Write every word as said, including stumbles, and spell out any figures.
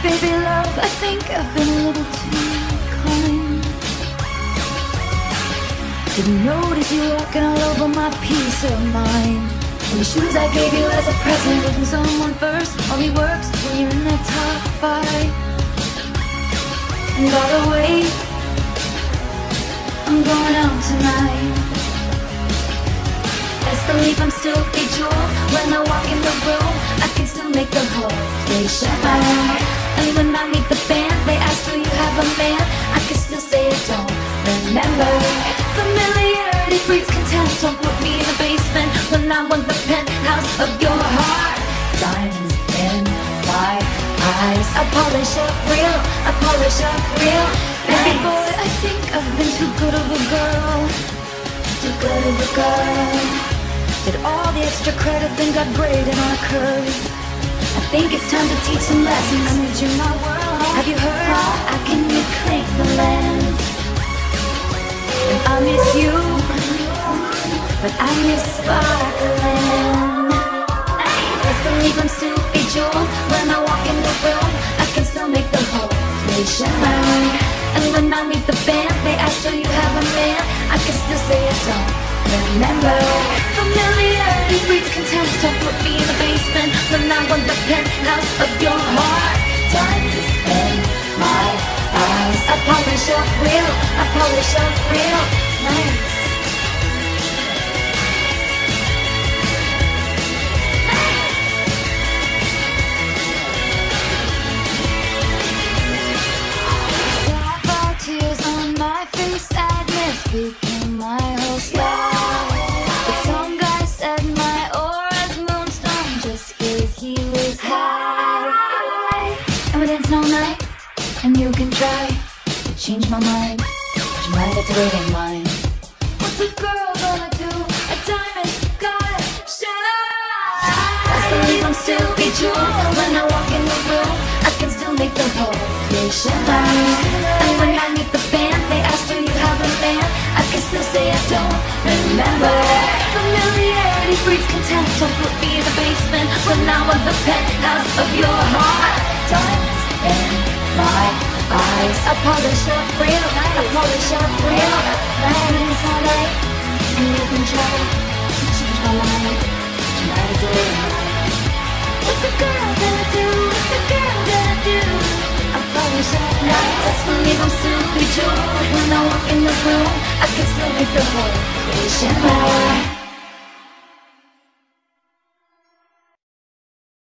Baby love, I think I've been a little too kind. Didn't notice you walking all over my peace of mind. And the shoes I gave you as a present, putting someone first only works when you're in the top five. And by the way, I'm going out tonight. Best believe I'm still bejeweled. When I walk in the room, I can still make the whole place shine. And when I meet the band, they ask do you have a man, I can still say I don't remember. Familiarity breeds contempt, don't put me in the basement when I want the penthouse of your heart. Diamonds in my eyes, I polish up real, I polish up real. Baby boy, I think I've been too good of a girl, too good of a girl. Did all the extra credit, then got graded on a curve. I think it's time to teach some lessons. I need you in my world. Have you heard? I can reclaim the land. And I miss you, but I miss sparkling. Best believe I'm still bejeweled. When I walk in the room, I can still make the whole place shine. And when I meet the band, they ask do you have a man, I can still say I don't remember. Familiarity breeds contempt, don't put me in the basement when I want the penthouse of your heart. Diamonds in my eyes, I polish up real, I polish up real nice. Sapphire tears on my face, sadness became my whole style. But some guy said my aura's moonstone just cause he was high. And we dance all night, and you can try to change my mind, but you might have to wait in line. What's a girl gonna do? A diamond gotta shine. Best believe I'm still bejeweled. When I walk in the room, I can still make the whole place shine. And when I meet the band, they ask do you have a man, I can still say I don't remember. Familiarity breeds contempt, don't put me in the basement when I want the penthouse of your heart. Diamonds in my eyes, I polish up real, I polish up real. Diamonds all night, and you can try to change my mind, but you might do it. What's a girl gonna do? What's a girl gonna do? I polish up night. Best believe I'm still bejeweled. When I walk in the room, I can still make the whole place shine.